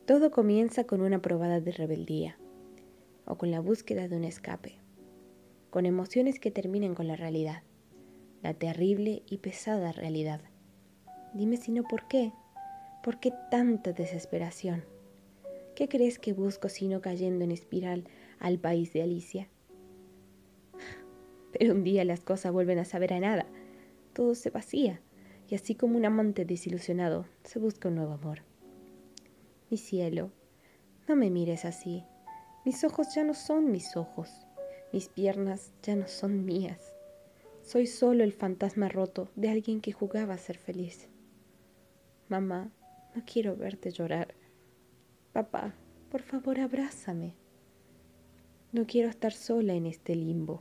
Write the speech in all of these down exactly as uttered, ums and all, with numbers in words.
Todo comienza con una probada de rebeldía o con la búsqueda de un escape, con emociones que terminen con la realidad, la terrible y pesada realidad. Dime si no, ¿por qué? ¿Por qué tanta desesperación? ¿Qué crees que busco sino cayendo en espiral al país de Alicia? Pero un día las cosas vuelven a saber a nada, todo se vacía, y así como un amante desilusionado se busca un nuevo amor. Mi cielo, no me mires así. Mis ojos ya no son mis ojos. Mis piernas ya no son mías. Soy solo el fantasma roto de alguien que jugaba a ser feliz. Mamá, no quiero verte llorar. Papá, por favor, abrázame. No quiero estar sola en este limbo.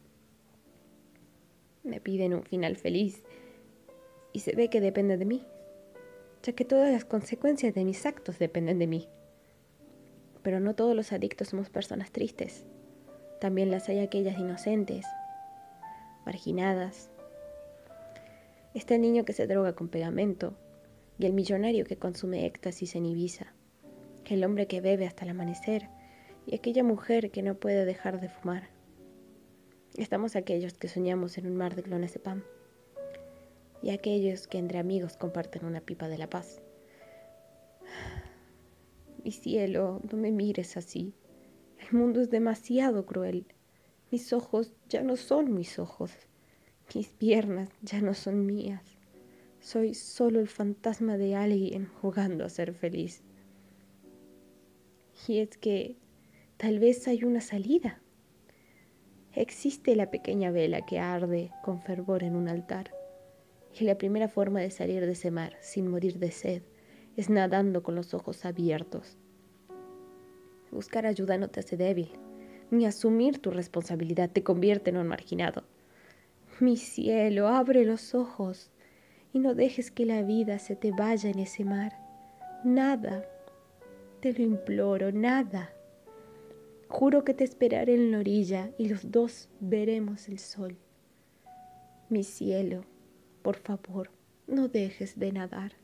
Me piden un final feliz y se ve que depende de mí, ya que todas las consecuencias de mis actos dependen de mí. Pero no todos los adictos somos personas tristes. También las hay aquellas inocentes, marginadas. Está el niño que se droga con pegamento y el millonario que consume éxtasis en Ibiza, el hombre que bebe hasta el amanecer y aquella mujer que no puede dejar de fumar. Estamos aquellos que soñamos en un mar de clonazepam y aquellos que entre amigos comparten una pipa de la paz. Mi cielo, no me mires así. El mundo es demasiado cruel. Mis ojos ya no son mis ojos. Mis piernas ya no son mías. Soy solo el fantasma de alguien jugando a ser feliz. Y es que tal vez hay una salida. Existe la pequeña vela que arde con fervor en un altar. Y la primera forma de salir de ese mar sin morir de sed es nadando con los ojos abiertos. Buscar ayuda no te hace débil, ni asumir tu responsabilidad te convierte en un marginado. Mi cielo, abre los ojos y no dejes que la vida se te vaya en ese mar. Nada, te lo imploro, nada. Juro que te esperaré en la orilla y los dos veremos el sol. Mi cielo, por favor, no dejes de nadar.